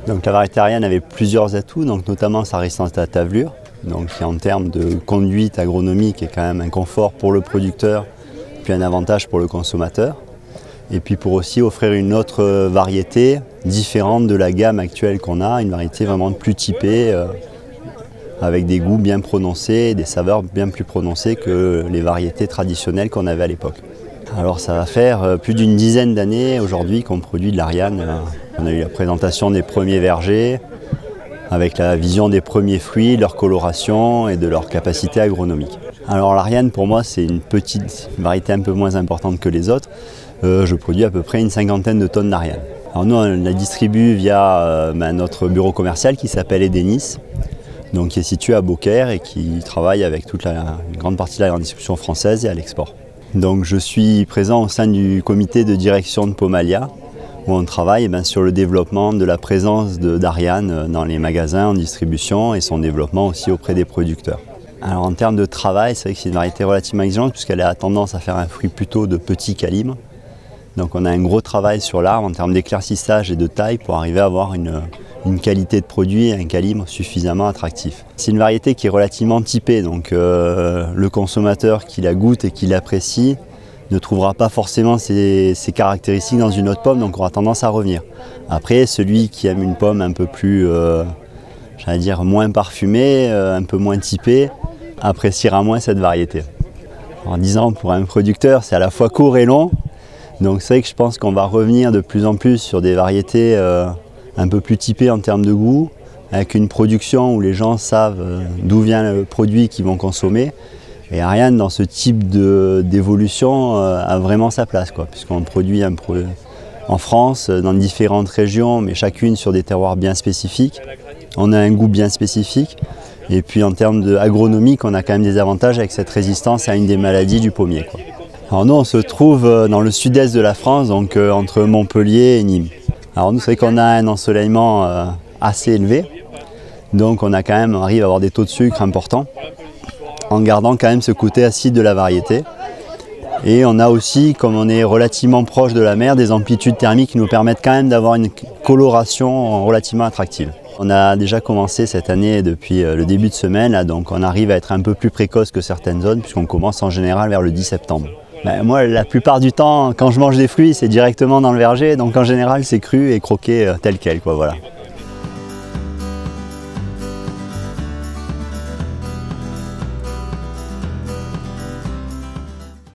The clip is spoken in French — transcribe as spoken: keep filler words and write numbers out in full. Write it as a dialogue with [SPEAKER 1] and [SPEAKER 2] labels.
[SPEAKER 1] Donc la variété Ariane avait plusieurs atouts, donc notamment sa résistance à la tavelure, donc qui en termes de conduite agronomique est quand même un confort pour le producteur, puis un avantage pour le consommateur. Et puis pour aussi offrir une autre variété différente de la gamme actuelle qu'on a, une variété vraiment plus typée, euh, avec des goûts bien prononcés, des saveurs bien plus prononcées que les variétés traditionnelles qu'on avait à l'époque. Alors ça va faire plus d'une dizaine d'années aujourd'hui qu'on produit de l'Ariane. On a eu la présentation des premiers vergers, avec la vision des premiers fruits, leur coloration et de leur capacité agronomique. Alors l'Ariane pour moi c'est une petite une variété un peu moins importante que les autres. Euh, je produis à peu près une cinquantaine de tonnes d'Ariane. Alors nous on la distribue via euh, ben, notre bureau commercial qui s'appelle Edenis, donc qui est situé à Beaucaire et qui travaille avec toute la, une grande partie de la grande distribution française et à l'export. Donc je suis présent au sein du comité de direction de Pomalia, où on travaille eh bien, sur le développement de la présence d'Ariane dans les magasins en distribution et son développement aussi auprès des producteurs. Alors en termes de travail, c'est vrai que c'est une variété relativement exigeante puisqu'elle a tendance à faire un fruit plutôt de petit calibre. Donc on a un gros travail sur l'arbre en termes d'éclaircissage et de taille pour arriver à avoir une, une qualité de produit et un calibre suffisamment attractif. C'est une variété qui est relativement typée, donc euh, le consommateur qui la goûte et qui l'apprécie ne trouvera pas forcément ces, ces caractéristiques dans une autre pomme, donc aura tendance à revenir. Après, celui qui aime une pomme un peu plus, euh, j'allais dire, moins parfumée, euh, un peu moins typée, appréciera moins cette variété. En disant, pour un producteur, c'est à la fois court et long, donc c'est vrai que je pense qu'on va revenir de plus en plus sur des variétés euh, un peu plus typées en termes de goût, avec une production où les gens savent euh, d'où vient le produit qu'ils vont consommer. Et Ariane, dans ce type d'évolution, euh, a vraiment sa place, puisqu'on produit un pro en France, dans différentes régions, mais chacune sur des terroirs bien spécifiques. On a un goût bien spécifique. Et puis en termes agronomiques, on a quand même des avantages avec cette résistance à une des maladies du pommier, quoi. Alors nous, on se trouve dans le sud-est de la France, donc euh, entre Montpellier et Nîmes. Alors nous, c'est vrai qu'on a un ensoleillement euh, assez élevé, donc on a quand même, on arrive à avoir des taux de sucre importants, en gardant quand même ce côté acide de la variété. Et on a aussi, comme on est relativement proche de la mer, des amplitudes thermiques qui nous permettent quand même d'avoir une coloration relativement attractive. On a déjà commencé cette année depuis le début de semaine, là, donc on arrive à être un peu plus précoce que certaines zones, puisqu'on commence en général vers le dix septembre. Ben, moi, la plupart du temps, quand je mange des fruits, c'est directement dans le verger, donc en général c'est cru et croqué euh, tel quel, quoi, voilà.